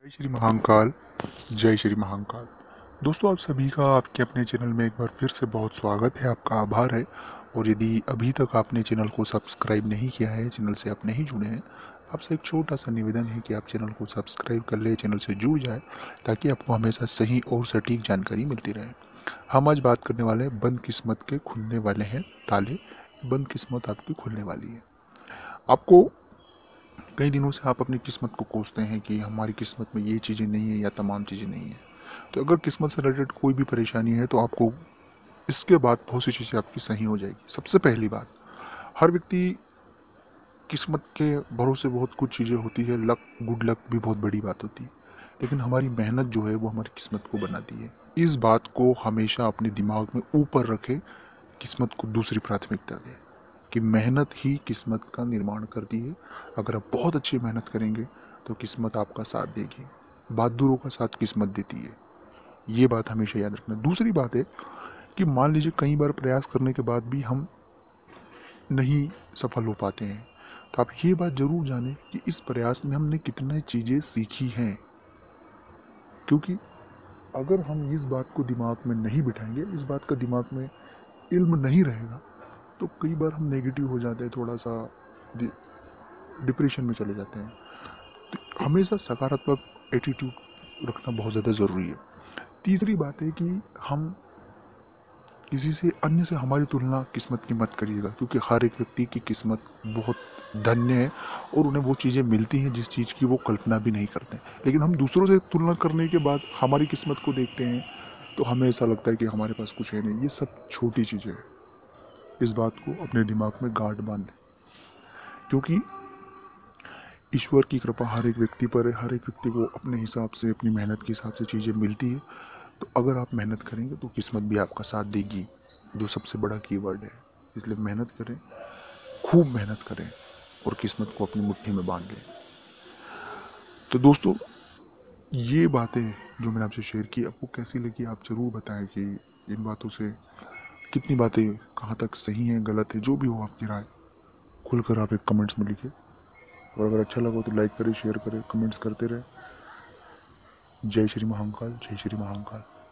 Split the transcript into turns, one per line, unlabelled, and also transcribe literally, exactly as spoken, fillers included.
जय श्री महाकाल। जय श्री महाकाल। दोस्तों, आप सभी का आपके अपने चैनल में एक बार फिर से बहुत स्वागत है, आपका आभार है। और यदि अभी तक आपने चैनल को सब्सक्राइब नहीं किया है, चैनल से आप नहीं जुड़े हैं, आपसे एक छोटा सा निवेदन है कि आप चैनल को सब्सक्राइब कर ले, चैनल से जुड़ जाए, ताकि आपको हमेशा सही और सटीक जानकारी मिलती रहे। हम आज बात करने वाले हैं बंद किस्मत के खुलने वाले हैं ताले। बंद किस्मत आपकी खुलने वाली है। आपको कई दिनों से आप अपनी किस्मत को कोसते हैं कि हमारी किस्मत में ये चीज़ें नहीं है या तमाम चीज़ें नहीं है। तो अगर किस्मत से रिलेटेड कोई भी परेशानी है तो आपको इसके बाद बहुत सी चीज़ें आपकी सही हो जाएगी। सबसे पहली बात, हर व्यक्ति किस्मत के भरोसे बहुत कुछ चीज़ें होती है, लक, गुड लक भी बहुत बड़ी बात होती है, लेकिन हमारी मेहनत जो है वो हमारी किस्मत को बनाती है। इस बात को हमेशा अपने दिमाग में ऊपर रखें, किस्मत को दूसरी प्राथमिकता दें कि मेहनत ही किस्मत का निर्माण करती है। अगर आप बहुत अच्छी मेहनत करेंगे तो किस्मत आपका साथ देगी। बहादुरों का साथ किस्मत देती है, ये बात हमेशा याद रखना। दूसरी बात है कि मान लीजिए कई बार प्रयास करने के बाद भी हम नहीं सफल हो पाते हैं, तो आप ये बात ज़रूर जानें कि इस प्रयास में हमने कितनी चीज़ें सीखी हैं। क्योंकि अगर हम इस बात को दिमाग में नहीं बिठाएंगे, इस बात का दिमाग में इल्म नहीं रहेगा, तो कई बार हम नेगेटिव हो जाते हैं, थोड़ा सा डिप्रेशन में चले जाते हैं। तो हमेशा सकारात्मक एटीट्यूड रखना बहुत ज़्यादा ज़रूरी है। तीसरी बात है कि हम किसी से अन्य से हमारी तुलना किस्मत की मत करिएगा, क्योंकि हर एक व्यक्ति की किस्मत बहुत धन्य है और उन्हें वो चीज़ें मिलती हैं जिस चीज़ की वो कल्पना भी नहीं करते। लेकिन हम दूसरों से तुलना करने के बाद हमारी किस्मत को देखते हैं तो हमें ऐसा लगता है कि हमारे पास कुछ है नहीं। ये सब छोटी चीज़ें हैं, इस बात को अपने दिमाग में गांठ बांध दें, क्योंकि ईश्वर की कृपा हर एक व्यक्ति पर है। हर एक व्यक्ति को अपने हिसाब से, अपनी मेहनत के हिसाब से चीज़ें मिलती है। तो अगर आप मेहनत करेंगे तो किस्मत भी आपका साथ देगी, जो सबसे बड़ा कीवर्ड है। इसलिए मेहनत करें, खूब मेहनत करें और किस्मत को अपनी मुट्ठी में बांध लें। तो दोस्तों, ये बातें जो मैंने आपसे शेयर की, आपको कैसी लगी आप ज़रूर बताएं कि इन बातों से कितनी बातें कहाँ तक सही हैं, गलत है। जो भी हो आपकी राय खुलकर आप एक कमेंट्स में लिखें, और अगर अच्छा लगा तो लाइक करें, शेयर करें, कमेंट्स करते रहें। जय श्री महाकाल। जय श्री महाकाल।